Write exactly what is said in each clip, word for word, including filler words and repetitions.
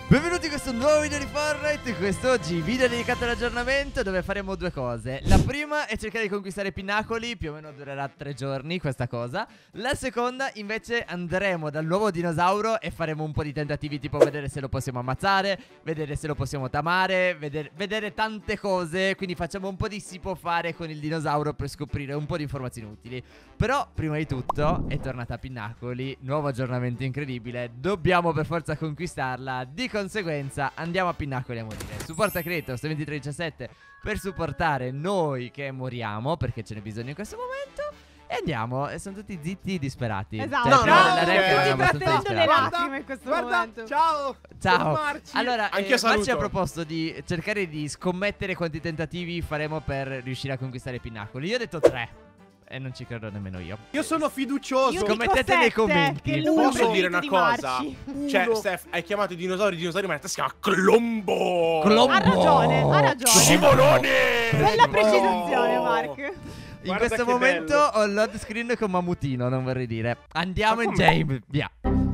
Benvenuti in questo nuovo video di Fortnite. Quest'oggi video dedicato all'aggiornamento, dove faremo due cose. La prima è cercare di conquistare i pinnacoli. Più o meno durerà tre giorni questa cosa. La seconda invece andremo dal nuovo dinosauro e faremo un po' di tentativi, tipo vedere se lo possiamo ammazzare, vedere se lo possiamo tamare, vedere, vedere tante cose. Quindi facciamo un po' di si può fare con il dinosauro per scoprire un po' di informazioni utili. Però prima di tutto è tornata Pinnacoli, nuovo aggiornamento incredibile. Dobbiamo per forza conquistarla. Di conseguenza andiamo a Pinnacoli a morire. Supporta Creators ventitré diciassette per supportare noi che moriamo, perché ce n'è bisogno in questo momento. E andiamo, e sono tutti zitti disperati. Esatto. Cioè, No, prima no, della okay. rec erano Tutti abbastanza trattenendo le disperati. lacrime in questo Guarda, momento. ciao. Ciao. Marci. Allora, Anch'io eh, saluto. Marci ha proposto di cercare di scommettere quanti tentativi faremo per riuscire a conquistare i Pinnacoli. Io ho detto tre. E non ci credo nemmeno io. Io sono fiducioso. Io Scommettete dico nei sette, commenti. che è il numero Posso dire preferito una di cosa? Marci. Cioè, Uno. Steph, hai chiamato i dinosauri, i dinosauri, ma in realtà si chiama Colombo. Colombo. Ha ragione, ha ragione. Scivolone. Bella precisazione, Mark. In Guarda questo che momento bello. ho il load screen con Mammutino, non vorrei dire. Andiamo Ma in com'è? James, via.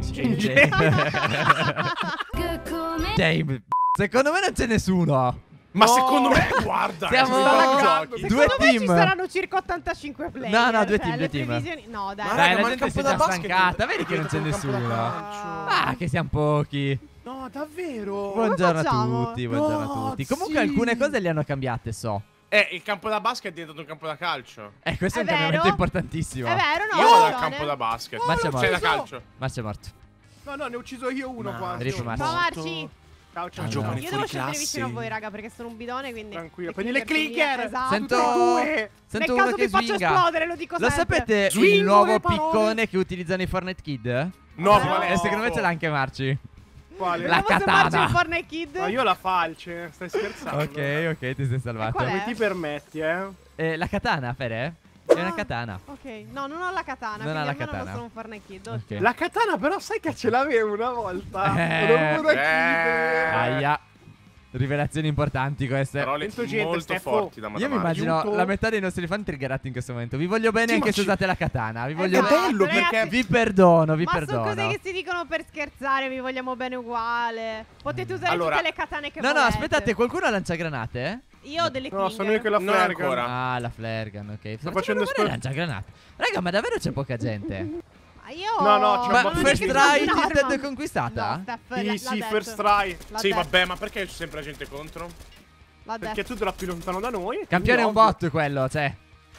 James. Secondo me non c'è nessuno. Ma No. secondo me, guarda, Siamo ci stanno due giochi. Due Secondo me team. ci saranno circa ottantacinque player. No, no, due cioè, team, le due team. previsioni- No, dai. Ma Dai, raga, la ma il gente si è campo già da basket stancata, è vedi che non c'è diventato un campo da nessuno. calcio. Ah, che siamo pochi. No, davvero? Buongiorno a facciamo? tutti, buongiorno a No, tutti. Comunque sì. alcune cose le hanno cambiate, so. Eh, il campo da basket è diventato un campo da calcio. Eh, questo è, È un cambiamento vero? importantissimo. È vero, no? Io hai vado al ragione. campo da basket. Ma c'è C'è morto. da calcio. Ma c'è morto. No, no, ne ho ucciso io uno Ma- qua. Rip Marci. Ciao Marci. Ciao, ciao, Allora. giovani Io fuori devo scendere classe. vicino a voi, raga, perché sono un bidone, quindi... Tranquillo, prendi le clicker. Esatto. Sento, tutte e due. sento Nel uno caso che vi faccio swinga. esplodere, lo dico Lo sempre. sapete il Swingo nuovo le parole. piccone che utilizzano i Fortnite Kid? No, Eh, qual è? E secondo me ce l'ha anche Marci. Quale? La Vediamo se katana. Marci è un Fortnite Kid. Ma io la falce, stai scherzando? Ok, ok, ti sei salvato. qual è? Come ti permetti, eh? Eh, la katana, Fere? È una Ah. katana. Ok, no, non ho la katana, Non ha quindi la almeno katana. non sono un Fortnite Kid. Ok. ottimo. La katana però sai che ce l'avevo una volta. Eh, Ero pure eh. chiedere. Aia. Rivelazioni importanti queste. Parole Sento gente, molto Steffo. forti da Io mi Madama. immagino Aiuto. la metà dei nostri fan triggerati in questo momento. Vi voglio bene Sì, anche ma se ci- usate la katana. Vi voglio Esatto, bene. bello, ragazzi. perché- Vi perdono, vi Ma sono perdono. cose che si dicono per scherzare, vi vogliamo bene uguale. Potete usare Allora- tutte le katane che No, no, volete. aspettate, qualcuno lancia granate? Io ho delle No, Klinger. sono io che la Non flerga. ancora. Ah, la flare gun, ok. Sto facendo facendo esplod- lancia granate. Raga, ma davvero c'è poca gente? Ma io No, no, c'è un Ma po' non di first è che gente. try sono un'arma. tilted conquistata? No, Steph, Sì, l'ha- sì, l'ha first detto. try. L'ha Sì, detto. vabbè, ma perché c'è sempre la gente contro? L'ha Perché detto. tu te la più lontano da noi. quindi Campione è un ovvio. bot quello, cioè.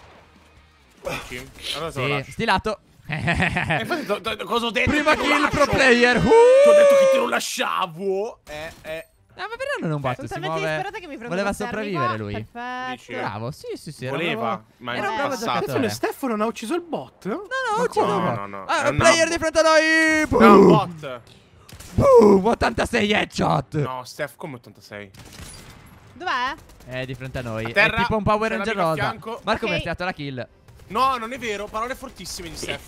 Dici? Allora te lo Sì, lascio. stilato. Eh, infatti, do- do- cosa ho detto? Prima Che te lo kill pro lascio? player. Uh! Ti ho detto che te lo lasciavo. Eh, eh. No, ma però non è un bot, Sono si talmente muove. disperata che mi prendo Voleva questa sopravvivere arriva. lui. Perfetto. Dici? Bravo, sì, sì, sì. era Voleva, bravo. ma era in un bravo passato. giocatore. Attenzione, Stefano non ha ucciso il bot? No, no, Ma ucciso come? il bot. No, no, no. Ah, È un una- player di fronte a noi. No, un Boom. bot. Boom, ottantasei headshot. No, Steph, come ottantasei? Dov'è? È di fronte a noi. A È terra, tipo un Power c'è Ranger l'amico a rosa. fianco. Marco mi ha Ok. tirato la kill. No, non è vero. Parole fortissime di Steph.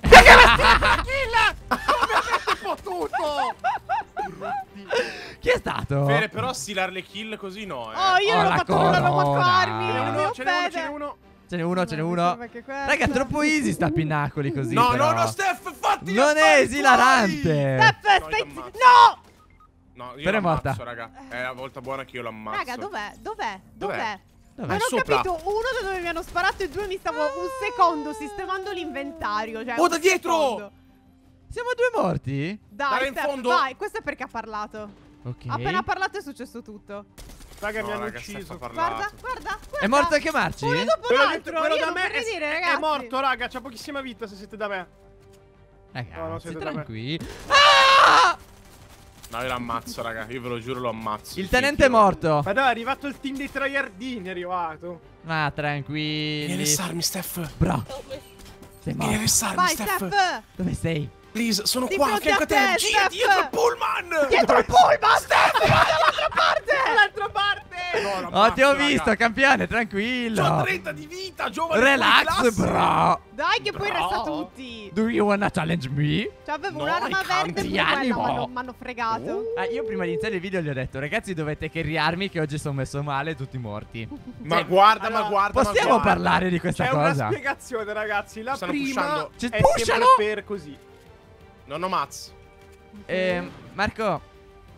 Tutto! Chi è stato? Vere, però stilare le kill così no, eh. Oh, io Oh, non ho la fatto nulla da corona. buttarmi. Ce n'è non uno, mi ce n'è uno, ce n'è offende. uno. Ce n'è uno, ce n'è No, uno. perché questo- Raga, troppo easy sta Pinnacoli così. No, però. no, no, Steph, fatti gli Non è affari esilarante. Steph, No, io stai... t'ammazzo. No! tuoi. No, io Però è lo morta. ammazzo, raga. È la volta buona che io lo ammazzo. Raga, dov'è? Dov'è? Dov'è? Dov'è? Dov'è? Non ho Sopra. capito, uno da dove mi hanno sparato e due mi stavo un secondo sistemando l'inventario. Cioè Oh, un da dietro! secondo. Siamo due morti? Dai, Dai, in Steph, fondo. vai, questo è perché ha parlato. Ok. Appena ha parlato è successo tutto. Raga, No, mi hanno raga, Steph ucciso. ha parlato. Guarda, guarda, guarda. È morto anche Marci? Uno dopo Quello, l'altro. di- quello Io da non me vorrei è, dire, è ragazzi. morto, raga. C'ha pochissima vita se siete da me. Ragazzi, No, non siete da me. tranquilli. Ah! No, io lo ammazzo, raga. Io ve lo giuro, lo ammazzo. Il tenente è morto. Ma dai, è arrivato il team dei tryhardini, è arrivato. Ma Vieni a tranquilli. restarmi, Steph. Bro. Sei Vieni a morto. restarmi, Vai, Steph. Steph. Dove sei? Please, sono Di qua, a fronte fianco a a te. te, Gira Steph. dietro il pullman. Dietro il pullman, Steph. Dall'altra parte. Dall'altra parte! No, lo Oh, ti ho ammazzo, visto, raga. campione, C'ho tranquillo. trenta di vita, giovane. Relax, fuori classe. bro. Dai, che poi Bravo. resta tutti. Do you wanna challenge me? Cioè, avevo No, un'arma I verde can't. e pure quella Animo. m'hanno- m'hanno fregato. Ah, io prima di iniziare il video gli ho detto, ragazzi, dovete carriarmi che oggi sono messo male, tutti morti. Ma Sì. guarda, Allora, ma guarda, ma Possiamo guarda. parlare di questa C'è una cosa? spiegazione, ragazzi. La Stanno prima pushando. Ci è pushano! sempre per così. Non ho mazz. Eh, Marco,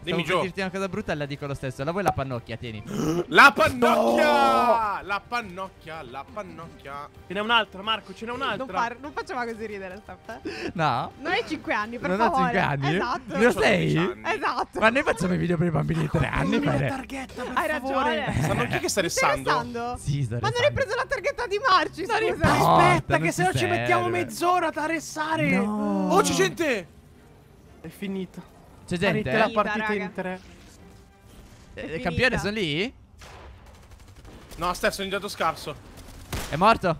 Dimmi, per Gio. dirti una cosa brutta, la dico lo stesso. La vuoi la pannocchia, tieni. La pannocchia! La pannocchia, la pannocchia. Ce n'è un'altra, Marco, ce n'è Non, un'altra. far, non facciamo così ridere, Steph. No? Non hai cinque anni, per Non ho favore. cinque anni? Esatto. Ne ho Sono sei? dieci anni. Esatto. Ma noi facciamo i video per i bambini di tre anni, La Fede. targhetta, per Hai favore. ragione. Sanno chi che sta Stai restando? restando? Sì, sto Ma non hai restando. preso la targhetta di Marci, scusa. importa. Aspetta, non che ci se no ci serve. mettiamo mezz'ora a restare. No. Oh, c'è gente! È finita. C'è Farete gente? la Finita, partita raga. in tre. Eh, È Il campione finita. sono lì? No, Steph, sono diventato scarso. È morto?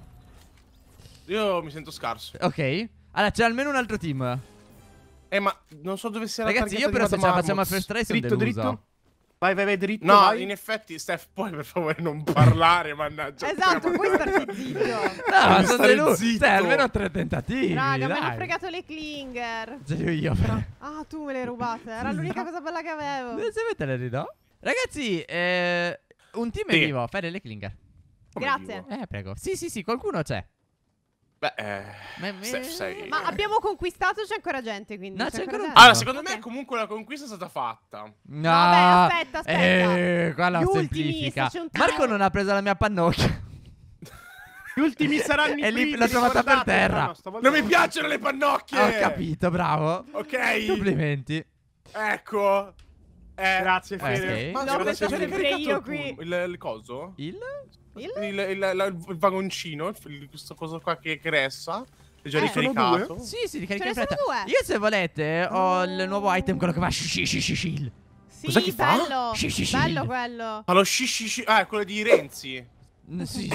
Io mi sento scarso. Ok. Allora, c'è almeno un altro team. Eh, ma non so dove sia la Ragazzi, targhetta io però di se ce la facciamo a Madame first try sono Dritto, deluso. dritto. Vai, vai, vai, dritto. No, vai. in effetti, Steph, puoi per favore non parlare, mannaggia. Esatto, puoi stare zitto. No, ma Devi sono stare deluso. zitto. Stai, almeno tre tentativi. Raga, mi dai. hanno fregato le clinger. Ce li ho io, però. Ah, tu me le hai rubate. Era l'unica cosa bella che avevo. Dove se te le ridò? Ragazzi, eh, un team è Sì. vivo. Fede le clinger. Come Grazie. vivo? Eh, prego. Sì, sì, sì, qualcuno c'è. Beh, eh, Ma- ma- Steph, sei... Ma abbiamo conquistato, c'è ancora gente, quindi. No, c'è ancora gente. un- Allora, secondo Ok. me comunque la conquista è stata fatta. No. Vabbè, aspetta, aspetta. Eh, qua la Gli ultimi, semplifica. se c'è un Marco tavolo. non ha preso la mia pannocchia. Gli ultimi saranno i E lì primi, l'ho trovata per ricordate? terra. No, no, stavolta Non mi piacciono le pannocchie! Ho capito, bravo. Ok. Complimenti. Ecco. Eh, Grazie, Ok. Fede. Ma No, guarda, penso si è sempre ricaricato io il qui. pu- Il, il coso? Il? Il? Il, il, il- il vagoncino, il- questo coso qua che, che resta. È già Eh, sono ricaricato. Sì, sì, ricarica Ce in ne fretta. sono due. Io se volete ho il nuovo item, quello che fa shi shi shi shi. Sì, Cos'è che fa? bello. Sì, sì, sì. Bello quello. Allo shi shi shi. Ah, è quello di Renzi. Mm, Sì.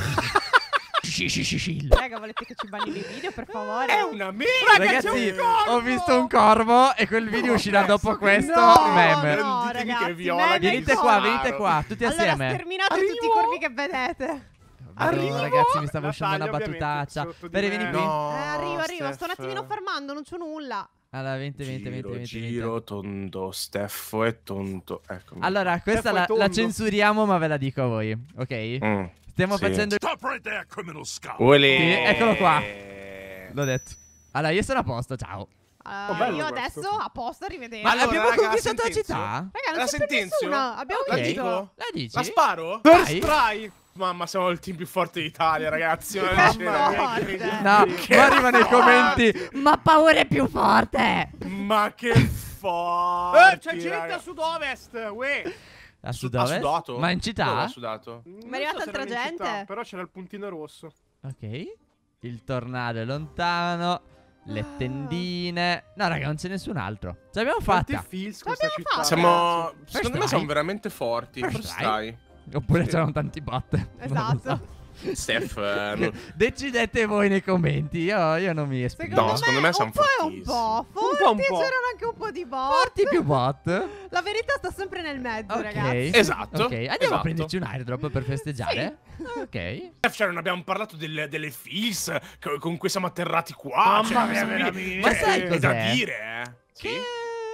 Shi shi shi shi. Raga, volete che ci bannino i video, per favore? È una merda. Ragazzi, c'è un corvo! ho visto un corvo e quel video No, uscirà penso dopo che questo no, meme. no, Non ditemi che ragazzi, è viola, meme Venite in qua, corvo. venite qua, tutti Allora, assieme. sterminate Arrivo. tutti i corvi che vedete. Madonna, Arrivo. ragazzi, mi stava La uscendo una taglia, ovviamente, battutaccia. sotto di Bene, me. vieni qui. No, Eh, arrivo, arrivo. Sto un Steph. attimino fermando, non c'ho nulla. Allora, venti, venti, venti, Giro, venti, giro, venti. tondo, Steffo e tonto. Eccomi. Allora, questa Stefano la, è tondo. la censuriamo, ma ve la dico a voi, ok? Mm, Stiamo sì. facendo... Stop right there, criminal scout. Olè. Sì, eccolo qua. L'ho detto. Allora, io sono a posto, ciao. Uh, Oh, bello io questo. adesso a posto, arrivederci. Ma Allora, abbiamo raga, conquistato la sentenzio. città? Raga, non La c'è più sentenzio? nessuna. Abbiamo Ok. La vinto. dico? La dici? La sparo? First Vai. try. Mamma, siamo il team più forte d'Italia, ragazzi. Ma Che non ce n'è. forte. No, Che ma arriva nei forte. commenti. Ma paura è più forte. Ma che forte. Eh, c'è gente raga. a sud-ovest. Uè. A Su- sud ha ovest? sudato? Ma in Dove città? ha sudato? Ma è arrivata Non so se altra erano in città, gente. però c'era il puntino rosso. Ok. Il tornado è lontano. Le Ah. tendine. No, raga, non c'è nessun altro. Ce l'abbiamo Quanti fatta. feels L'abbiamo questa città. fatta. Siamo. First Secondo me try. siamo veramente forti. First First try. try. Oppure Sì. c'erano tanti bot. Non lo Esatto. Steph. eh, non- Decidete voi nei commenti. Io, io non mi esprimo. Secondo, No, secondo me un sono po' e un fortissimi. po'. po' e un Forti, po'. c'erano anche un po' di bot. Forti più bot. La verità sta sempre nel mezzo, Ok. ragazzi. Esatto. Ok, andiamo esatto. a prenderci un airdrop per festeggiare. Ok. Steph, cioè, non abbiamo parlato delle, delle feels co- con cui siamo atterrati qua. Mamma cioè, mia, questa qui- veramente. Ma sai è da cos'è? dire, eh. Sì. Che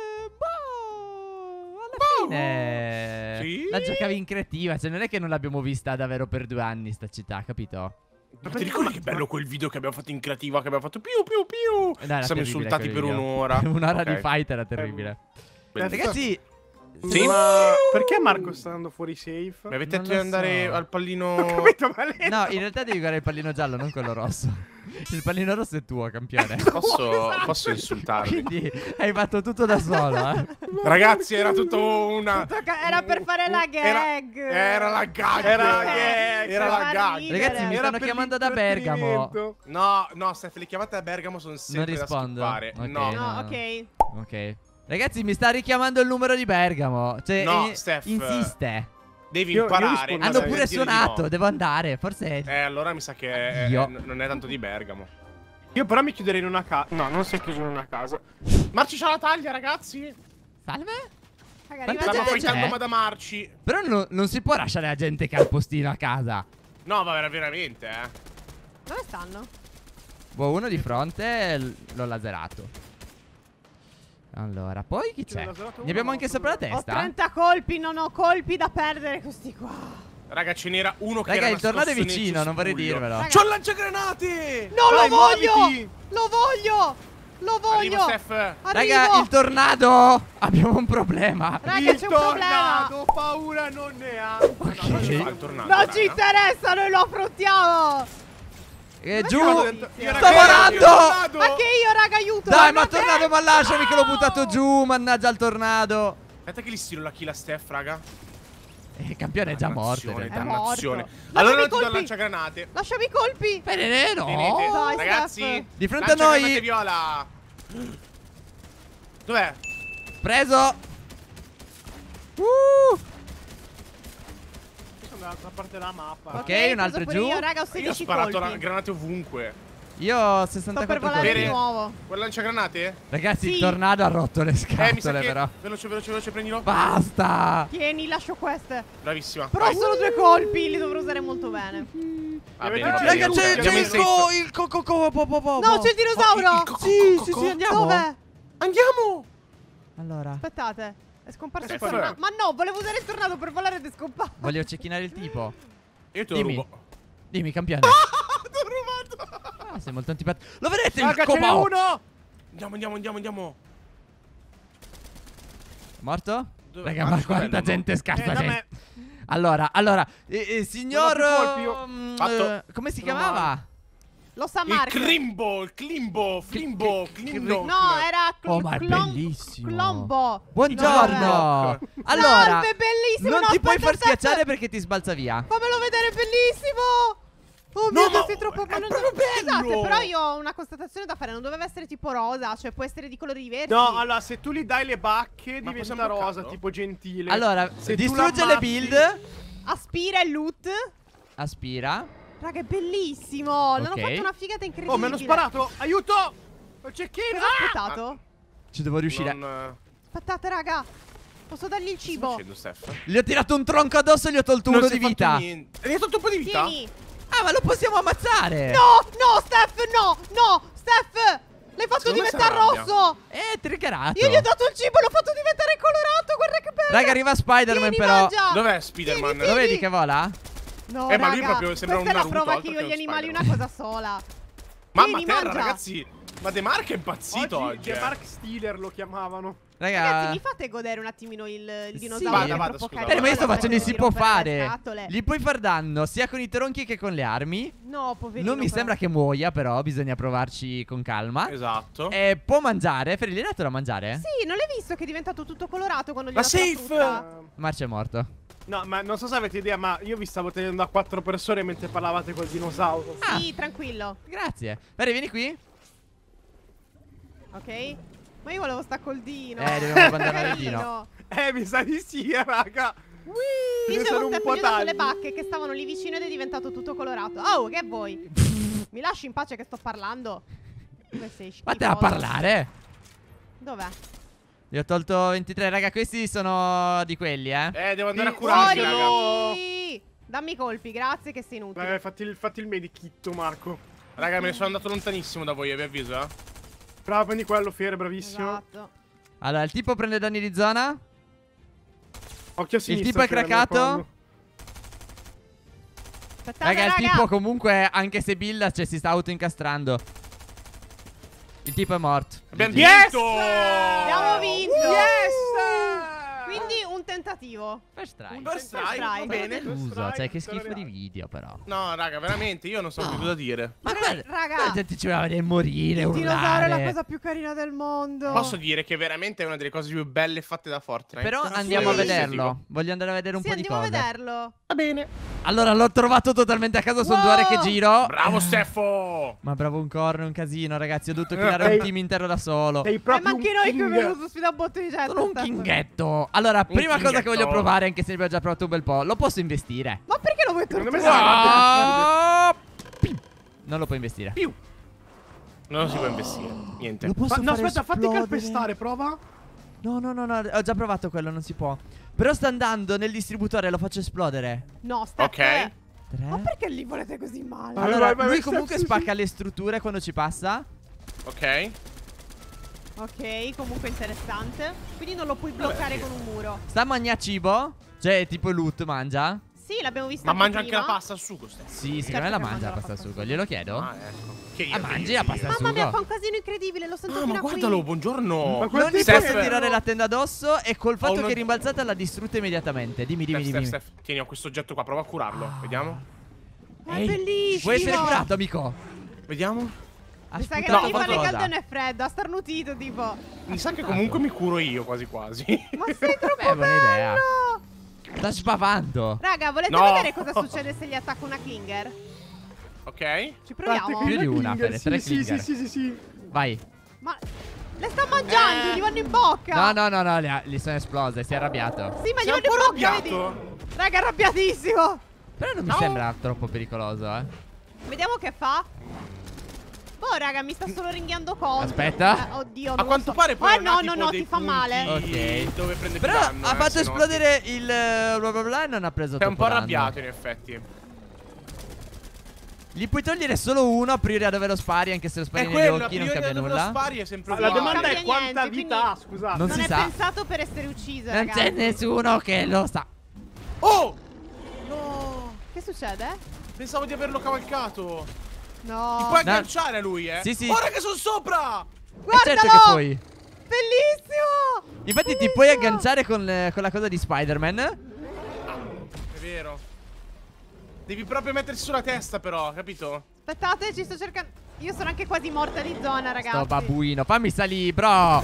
boh, alla fine Sì? la giocavi in creativa. Cioè, non è che non l'abbiamo vista davvero per due anni sta città, capito? Ma ti ricordi che bello quel video che abbiamo fatto in creativa? Che abbiamo fatto piu piu piu. Eh, no, era Siamo terribile insultati quel per video. un'ora. Un'ora di Ok. fight era terribile. Bellissimo. Ragazzi, Sì? Ma perché Marco sta andando fuori safe? Mi avete Non detto di lo andare so. al Ho pallino. capito male. no, in realtà devi guardare il pallino giallo, non quello rosso. Il pallino rosso è tuo, campione. Posso, posso insultarvi? Quindi hai fatto tutto da solo, eh. Ragazzi, era tutto una. Tutto ca- era per fare la gag. Era, era la gag. Era la Eh, gag. Era la fa gag. ridere. Ragazzi, mi Era stanno per chiamando da Bergamo. l'intrattenimento. No, no, Steph, le chiamate a Bergamo sono Non sempre da rispondo. skippare. Ok. No. No, No. ok. Ok. Ragazzi, mi sta richiamando il numero di Bergamo. Cioè, No, eh, Steph. insiste. Devi Io- io imparare. rispondo Hanno Sì, pure a dire di suonato, no. devo andare. Forse. Eh, allora mi sa che eh, Io. n- non è tanto di Bergamo. Io però mi chiuderei in una casa. No, non sei chiuso in una casa. Marci c'ha la taglia, ragazzi. Salve? Raga, Quanta arriva Stanno gente gente. fightando c'è? Madame Marci. Però no- non si può lasciare la gente che ha il postino a casa. No, va ver- veramente, eh. Dove stanno? Boh, uno di fronte l- l'ho laserato. Allora, poi chi Ce l'ho c'è? laserato Ne uno, abbiamo ma anche non sopra la so dove. Ho testa? trenta colpi, non ho colpi da perdere questi qua. Raga, ce n'era uno che Raga, era il tornado è nascosto nel vicino, non vorrei cespuglio. dirvelo. Raga. C'ho il lanciagranate! Non Vai, lo voglio! muoviti! Lo voglio! Lo voglio. Arrivo, Steph. Arrivo. Raga, il tornado. Abbiamo un problema. Raga, c'è un problema. tornado, paura non ne ha. Non ci fa il tornado, Non raga. ci interessa, noi lo affrontiamo. E Ma giù. che Io, Sto ragazzi, volando. Ma che io, raga, aiuto. Dai, ma Guardate. tornado, ma lasciami che l'ho buttato giù. Mannaggia il tornado. Aspetta che li stiro la kill a Steph, raga. Eh, Il campione è già morto. in Dannazione, realtà. dannazione. morto. Allora Lasciami non ti do il colpi. lanciagranate. Lasciami i colpi. Bene, no. Tenete. Dai, Ragazzi, Steph. Di fronte a lanciagranate noi. viola. Dov'è? Preso. Uh. Sono dall'altra parte della mappa. Ok, preso un altro pure giù. Io, raga, ho Io ho sedici sparato la colpi. granate ovunque. Io ho Sto per sessantaquattro volare colpi. di Bene. nuovo. Quel lanciagranate? Ragazzi, Sì. il tornado ha rotto le Eh, mi sa scatole, che... però. Veloce, veloce, veloce, prendilo. Basta. Tieni, lascio queste. Bravissima. Però Vai. solo due colpi, li dovrò usare molto bene. Va Avete bene, va ucciso bene. Raga, tutti, c'è, c'è andiamo il in co, il co, co, co, po, po, po, No, po. c'è il dinosauro. Oh, il co- Sì, co- sì, co- sì, andiamo. Dov'è? Andiamo! Allora, Aspettate. È scomparso il Steph. tornado. Ma no, volevo usare il tornado per volare ed è scomparso. voglio cecchinare il tipo. Io te lo Dimmi. rubo. Dimmi, campione. T'ho rubato! Ah, sei molto antipatico. Lo vedete Raga, il ce n'è cobao? uno. Andiamo, andiamo, andiamo, andiamo. Morto? Dove- Raga, ah, ma dov'è quanta l'uomo? gente scarsa Eh, da gente. me. Allora, allora, eh, eh, signor... Non ho più colpi, io. mm, Fatto. eh, come si Sono chiamava? Lo sa Il Mark. Climbo, il Climbo, Flimbo, Climbo. No, era cl- Oh, ma è Clom- bellissimo. Clombo. Buongiorno. No. Allora, Salve, bellissimo. non no, ti puoi aspetta, far schiacciare aspetta. perché ti sbalza via. Fammelo vedere, bellissimo. Oh No, mio Dio, ma sei troppo è bello. proprio bello. Scusate, però io ho una constatazione da fare. Non doveva essere tipo rosa, cioè può essere di colori diversi. No, allora, se tu gli dai le bacche Ma diventa possiamo rosa, bloccarlo? tipo gentile. Allora, Se tu distrugge le l'ammazzi- build. Aspira il loot. Aspira. Raga, è bellissimo. Non ho Ok. fatto una figata incredibile. Oh, mi hanno sparato! Aiuto! Ho cecchino! Cosa ho aspettato? Ci devo riuscire. Non... Aspettate, raga. Posso dargli il Che stai cibo? facendo, Steph? Gli ho tirato un tronco addosso e gli ho tolto Non uno si di è vita. fatto niente. E gli hai tolto un po' di vita? Tieni. Ah, ma lo possiamo ammazzare. No, no, Steph, no, no, Steph. L'hai fatto Secondo me diventare si arrabbia. rosso. Eh, triggerato. Io gli ho dato il cibo e l'ho fatto diventare colorato. Guarda che bello. Raga, arriva Spider-Man Tieni, però. mangia. Dov'è Spider-Man? Tieni, Lo tieni. vedi che vola? No, Eh, ma lui raga, proprio sembra un questa è la Naruto, prova altro che io che e gli uno animali una Spider-Man. cosa sola. Mamma Tieni, terra, mangia. ragazzi. Ma De Marco è impazzito oggi. Oggi eh. è Mark Stealer lo chiamavano. Raga. Ragazzi, mi fate godere un attimino il, il Sì. dinosauro? Vada, che è vada, troppo scusa, carino. Eh, ma io sto Guarda, facendo il si di può rompere le fare. scatole. Gli puoi far danno sia con i tronchi che con le armi. No, poverino. Non mi però. sembra che muoia, però bisogna provarci con calma. Esatto. E può mangiare. Feri, gli hai dato da mangiare? Sì, non l'hai visto che è diventato tutto colorato quando gli La ho dato la safe! frutta? Eh, Marcia è morto. No, ma non so se avete idea, ma io vi stavo tenendo a quattro persone mentre parlavate col dinosauro. Ah. Sì, tranquillo. Grazie. Feri, vieni qui. Ok? Ma io volevo sta col dino. Eh, dobbiamo abbandonare il Carino. dino. Eh, mi sa di sì, eh, raga. Io Ce ne dicevo sono un Stefano, po' gli ho dato le tagli. bacche che stavano lì vicino ed è diventato tutto colorato. Oh, che vuoi? Mi lasci in pace che sto parlando? Dove sei schifoso? Vattene a parlare. Dov'è? Gli ho tolto ventitré. Raga, questi sono di quelli, eh. Eh, devo andare a Sì, curarli, fuori! raga. Fuori! Dammi i colpi, grazie che sei inutile. Vai, vai, fatti il, fatti il medikitto, Marco. Raga, me ne sono andato lontanissimo da voi, vi avviso, eh. Bravo, prendi quello, Fiere, bravissimo. Esatto. Allora, il tipo prende danni di zona. Occhio a sinistra. tipo è Fiere, mi craccato? raccomando. Aspettate, Raga, il raga. tipo comunque, anche se builda, cioè, si sta autoincastrando. Il tipo è morto. Abbiamo G G. Yes! Abbiamo vinto. Yes! Quindi un tentativo. First try. Un First First try, try. va bene. Deluso, cioè, che schifo Storia. di video, però. No, raga, veramente, io non so più cosa dire. Ma Raga, guarda, raga. la gente ci voleva vedere morire, Il dinosauro è la urlare. cosa più carina del mondo. Posso dire che veramente è una delle cose più belle fatte da Fortnite. Però Assolutamente. andiamo a Sì. vederlo. Voglio andare a vedere un Sì, po' di andiamo a cose. vederlo. Va bene. Allora, l'ho trovato totalmente a caso. Sono due ore che giro. Bravo, Steffo. Ma bravo un corno, è un casino, ragazzi. Ho dovuto creare Sei- un team intero da solo. Sei Eh, proprio ma anche un noi che king. abbiamo venuto sfida un botto di gente. Sono un Stefano. kinghetto. Allora, prima cosa che kinghetto. voglio provare, anche se ne abbiamo già provato un bel po', lo posso investire. Ma perché lo vuoi Secondo me torturare? Ah, pi- Non lo puoi investire. Più. Non lo si può investire. Niente. Lo posso Fa- no, fare aspetta, fatti esplodere. calpestare, prova. No, no, no, no, ho già provato quello, non si può. Però sta andando nel distributore, lo faccio esplodere. No, Steph. Ok. Tre. Ma perché li volete così male? Vai, Allora, vai, vai, lui vai, comunque sì, sì, spacca le strutture quando ci passa. Ok. Ok, comunque interessante. Quindi non lo puoi bloccare sì. con un muro. Sta a mangiare cibo. Cioè, tipo loot mangia. Sì, l'abbiamo vista Ma anche mangia anche prima. la pasta al sugo, Steph. Sì, secondo Certo me la che mangia mangia la la pasta al pasta sugo. al Glielo chiedo? Ah, ecco. Che io, Ah, che mangi io, la che pasta io. al Mamma mia, sugo. fa un casino incredibile, lo sento Ah, fino ma a qui. guardalo, buongiorno. Ma Non quanti gli Steph- posso tirare la tenda addosso e col fatto una- che è rimbalzata l'ha distrutta immediatamente. Dimmi, dimmi, Steph, dimmi. Steph, Steph, tieni, ho questo oggetto qua, prova a curarlo. Vediamo. Ma è Ehi, bellissimo. vuoi essere curato, amico? Vediamo. Ha Mi sa che sputato non gli fa né qualcosa. caldo né freddo, ha starnutito tipo. Mi sa che comunque mi curo io, quasi quasi. Ma sei troppo Beh, buona idea. bello! Sta spavando. Raga, volete No. vedere cosa succede se gli attacco una Klinger? Ok. Ci proviamo? Più di una, Klinger, Fede, tre sì, sì, Klinger. sì, sì, sì. Vai. Ma le sta mangiando, Eh. gli vanno in bocca. No, no, no, no, le ha- gli sono esplose, si è arrabbiato. Sì, ma gli Sei un vanno po' in bocca, vedi? arrabbiato. Raga, arrabbiatissimo. Però non mi No. sembra troppo pericoloso, eh. Vediamo che fa. Oh, raga, mi sta solo ringhiando contro. Aspetta. Eh, oddio, A non quanto lo so. pare poi Oh, non no, ha no, tipo no, dei ti fa punti male. Ok. dove prende Però più danno, ha eh, fatto se no esplodere il eh, bla bla bla e non ha preso Sei un troppo po' danno. arrabbiato in effetti. Gli puoi togliere solo uno a priori a dove lo spari, anche se lo spari È negli quello, occhi a non priori cambia dove lo nulla. spari è sempre La uguale. domanda cambia è quanta niente, vita ha, quindi- scusate. Non Non si è sa. pensato per essere ucciso, Non ragazzi. c'è nessuno che lo sa. Oh! No! Che succede? Pensavo di averlo cavalcato. No. Ti puoi No. agganciare a lui, eh? Sì, sì. Ora che sono sopra! E certo che Guardalo! puoi. Bellissimo! Infatti ti puoi Bellissimo! agganciare con, eh, con la cosa di Spider-Man. È vero. Devi proprio mettersi sulla testa, però, capito? Aspettate, ci sto cercando. Io sono anche quasi morta di zona, ragazzi. Sto babuino, fammi salire, bro.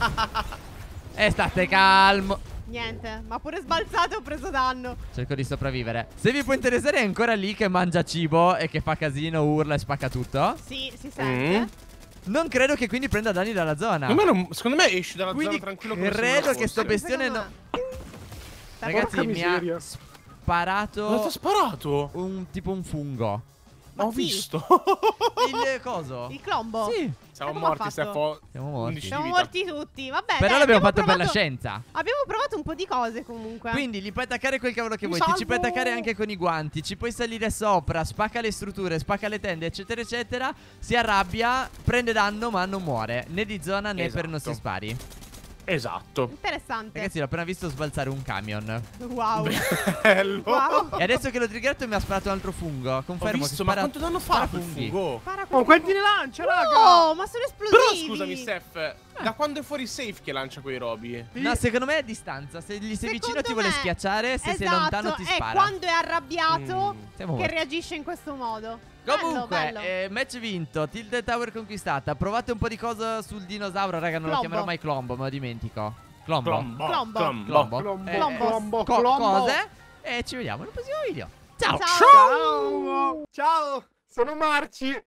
E state calmo. Niente, ma pure sbalzato e ho preso danno. Cerco di sopravvivere. Se vi può interessare, è ancora lì che mangia cibo e che fa casino, urla e spacca tutto. Sì, si sente. Mm. Non credo che quindi prenda danni dalla zona. Secondo me, non- secondo me esci dalla Quindi zona tranquillo come se credo nulla che sto fosse. bestione Secondo no. me. Ragazzi, Porca mi ha miseria. sparato Cosa ti ha sparato? un tipo un fungo. Ma Ho chi? visto. Il coso? Il clombo? Sì, Siamo come ha morti, fatto? Stefano. siamo morti. undici di Siamo vita. morti tutti. Vabbè, Però dai, l'abbiamo abbiamo fatto per la provato- scienza. Abbiamo provato un po' di cose comunque. Quindi gli puoi attaccare quel cavolo che Mi vuoi. Ti ci puoi salvo. attaccare anche con i guanti. Ci puoi salire sopra. Spacca le strutture, spacca le tende, eccetera, eccetera. Si arrabbia, prende danno, ma non muore. Né di zona né per Esatto. i nostri spari. Esatto. Interessante. Ragazzi, l'ho appena visto sbalzare un camion. Wow. Bello. Wow. E adesso che l'ho triggerto mi ha sparato un altro fungo. Ho Confermo visto, che ma spara- quanto danno spara fa quel funghi. fungo? Spara Oh, quel- quanti ne lancia, raga? Oh, ma sono esplosivi. Però scusami, Steph, da quando è fuori safe che lancia quei robi? No, secondo me è a distanza. Se gli sei Secondo vicino ti me- vuole schiacciare. Se sei Esatto, lontano ti è spara. quando è arrabbiato Mm. Siamo che morti. reagisce in questo modo. Comunque, bello, bello. eh, match vinto, Tilted Tower conquistata. Provate un po' di cosa sul dinosauro, raga. Non lo Clombo. chiamerò mai Clombo, me lo dimentico. Clombo. Clombo. Clombo. Clombo. Clombo. Clombo, Eh, clombo, co- clombo. cose. E ci vediamo in un prossimo video. Ciao. Ciao. Ciao. Ciao. Sono Marci.